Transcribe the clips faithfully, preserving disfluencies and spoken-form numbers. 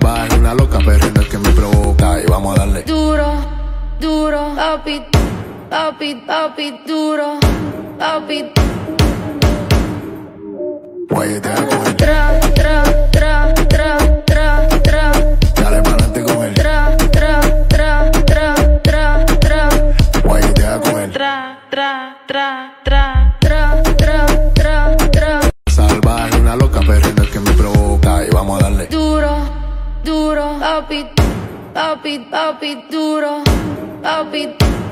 Salvaje, una loca perdiendo es que me provoca y vamos a darle duro, duro, papi, papi, papi, duro, papi. Guayetea con él, Tra, tra, tra, tra, tra, tra. dale pa'lante con él, Tra, tra, tra, tra, tra, tra. guayetea con él. Tra, tra, tra, tra, tra, tra, tra, tra. Salvaje, una loca perdiendo es que me provoca y vamos a darle Duro, duro, papi, papi, papi, duro, papi.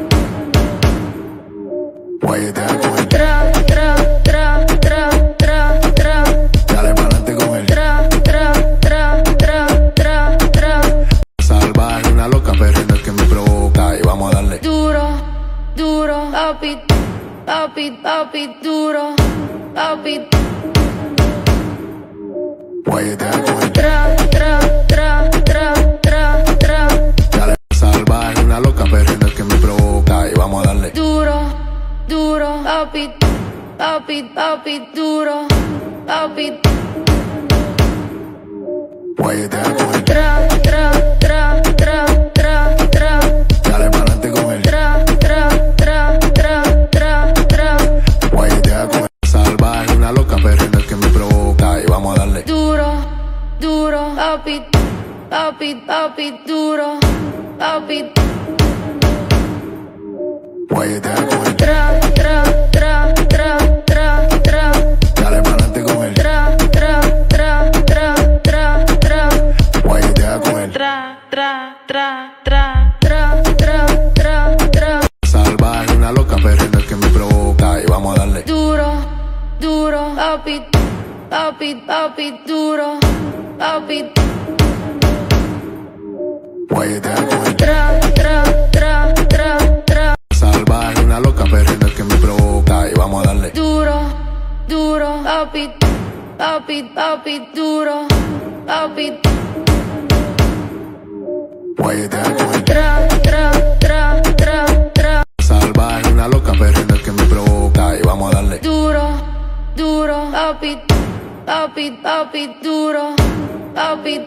guayetea con él, Tra, tra, tra, tra, tra, tra. dale pa'lante con él. Tra, tra, tra, tra, tra, tra. Salvaje, una loca perdiendo es que me provoca y vamos a darle Duro, duro, papi, papi, papi, duro, papi. guayetea con él, Tra, tra, tra, tra, tra, tra. dale. Salvaje, una loca perdiendo es que me provoca y vamos a darle Duro, duro, papi, papi, papi, duro, papi. guayetea con él, Tra, tra, tra, tra, tra, tra. dale pa'lante con él. Tra, tra, tra, tra, tra, tra. Guayetea con él. Salvaje, una loca perdiendo es que me provoca y vamos a darle Duro, duro, papi, papi, papi, duro, papi. guayetea con él, Tra, tra, tra, tra, tra, tra. dale pa'lante con él. Tra, tra, tra, tra, tra, tra. Guayetea con él, Tra, tra, tra, tra, tra, tra, tra, tra. salvaje, una loca perdiendo es que me provoca y vamos a darle Duro, duro, papi, papi, papi, duro, papi. guayetea con él. Tra, tra, tra, tra, tra. Salvaje, una loca perdiendo es que me provoca y vamos a darle Duro, duro, papi, papi, papi, duro, papi. guayetea con él. Tra, tra, tra, tra, tra. Salvaje, una loca perdiendo es que me provoca y vamos a darle Duro, duro, papi, papi, papi, duro, papi.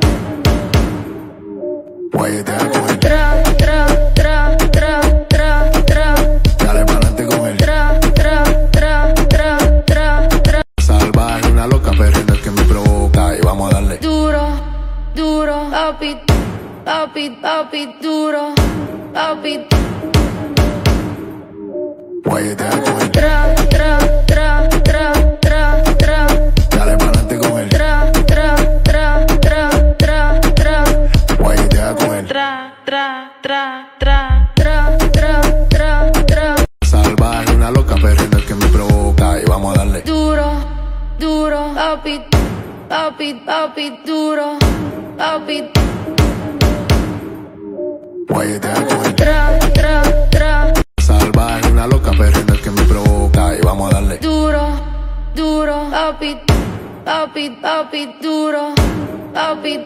guayetea con él, Tra, tra, tra, tra, tra, tra. dale pa'lante con él. Tra, tra, tra, tra, tra, tra. Salvaje, una loca perdiendo es que me provoca y vamos a darle Duro, duro, papi, papi, papi, duro, papi. guayetea con él, Tra, tra, tra, tra, tra, tra. dale pa'lante con él. Tra, tra, tra, tra, tra, tra. Guayetea con él, Tra, tra, tra, tra, tra, tra, tra, tra. salvaje, una loca perdiendo es que me provoca y vamos a darle Duro, duro, papi, papi, papi, duro, papi. guayetea con él. Tra, tra, tra. Salvaje, una loca perdiendo es que me provoca y vamos a darle Duro, duro, papi, papi, papi, duro, papi.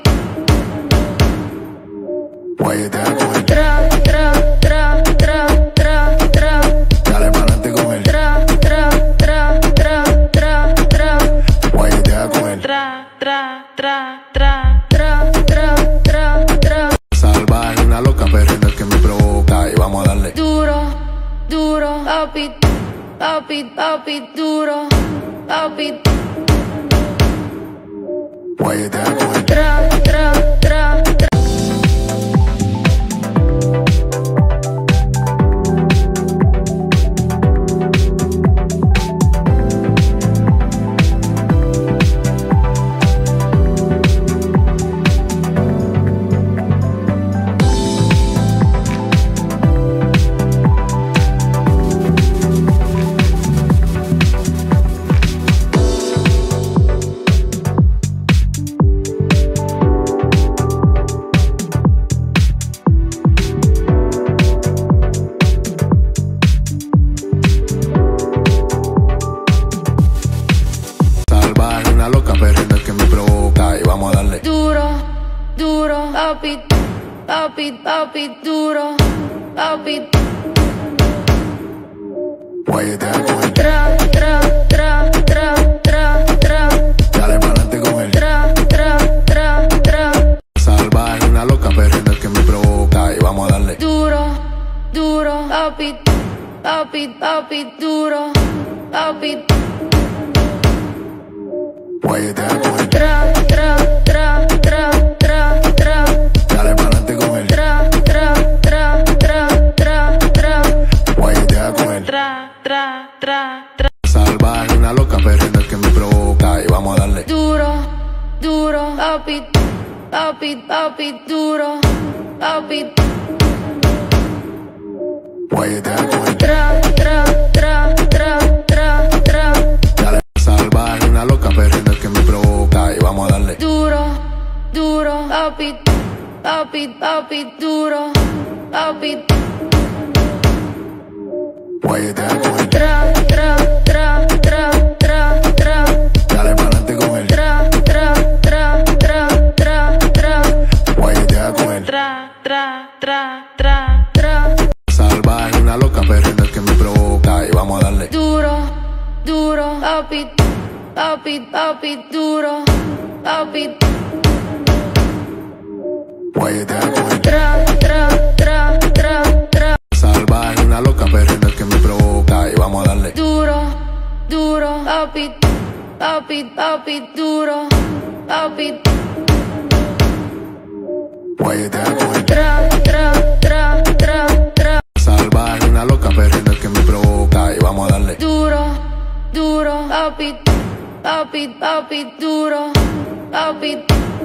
guayetea con él, Tra, tra, tra, tra, tra, tra. dale pa'lante con él. Tra, tra, tra, tra, tra, tra. Guayetea con él, Tra, tra, tra, tra, tra, tra, tra, tra. salvaje, una loca perdiendo es que me provoca y vamos a darle Duro, duro, papi, papi, papi, duro, papi. guayetea con él. Tra, tra, tra, tra. papi, papi, papi, duro, papi. Guayetea con él, Tra, tra, tra, tra, tra, tra. dale pa'lante con él. Tra, tra, tra, tra. papi, papi, duro, papi. Oye, te da con el Tra, tra, tra, tra, tra, tra. dale pa'lante con el Tra, tra, tra, tra, tra, tra. Oye, te da con el Tra, tra, tra, tra. salvaje, una loca perdiendo el que me provoca y vamos a darle Duro, duro, papi, papi, papi, duro, papi. Oye, te da con el Tra, tra, tra, tra, tra, tra. dale salvaje, una loca perdiendo el que me provoca y vamos a darle Duro, duro, papi, papi, papi, duro, papi. Oye, te da con el Tra, tra, tra, tra, tra, tra. dale pa'lante con el Tra, tra, tra, tra, tra, tra. Oye, te da con el Tra, tra, tra, tra, tra. salvaje, una loca perdiendo el que me provoca y vamos a darle Duro, duro, papi, papi, papi, duro, papi. Oye, te da con el Tra, tra, tra, tra, tra. salvaje, una loca perdiendo el que me provoca y vamos a darle Duro, duro, papi, papi, papi, duro, papi. Oye, te da con el Tra, tra, tra, tra, tra. salvaje, una loca perdiendo el que me provoca y vamos a darle Duro, duro, papi, papi, papi, duro, papi.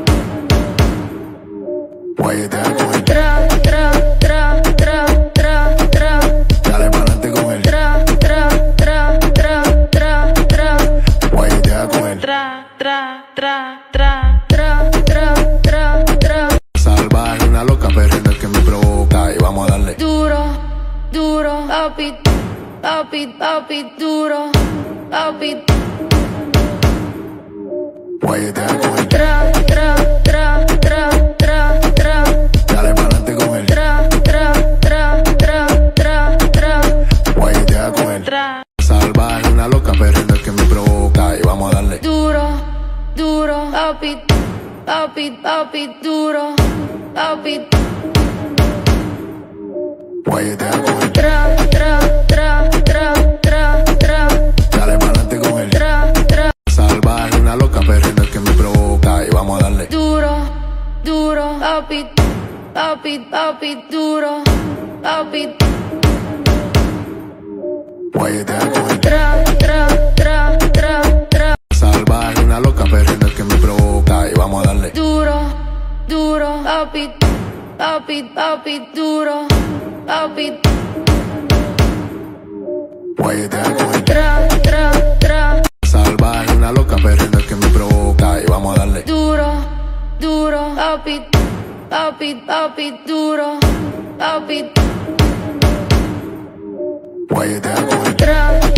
Oye, te da con el Tra, tra, tra, tra, tra, tra. dale pa'lante con el Tra, tra, tra, tra, tra, tra. Oye, te da con el Tra, tra, tra, tra, tra, tra, tra, tra. salvaje, una loca perdiendo el que me provoca y vamos a darle Duro, duro, papi, papi, papi, duro, papi. Oye, te da con el Tra, tra, tra, tra, tra, tra. dale pa'lante con el Tra, tra, tra, tra, tra, tra. Oye, te da con el Tra. salvaje, una loca perdiendo el que me provoca y vamos a darle Duro, duro, papi, papi, papi, duro, papi. Oye, te da con el Tra, tra, tra, tra, tra, tra. dale pa'lante con el Tra, tra. salvaje, una loca perdiendo el que me provoca y vamos a darle Duro, duro, papi, papi, papi, duro, papi. Oye, te da con el Tra, tra, tra, tra, tra. salvaje, una loca perdiendo el que me provoca y vamos a darle Duro, duro, papi, papi, papi, duro, papi. Oye, te da con el Tra, tra, tra. salvaje, una loca perdiendo el que me provoca y vamos a darle Duro, duro, papi, papi, papi, duro, papi. Oye, te da con el Tra,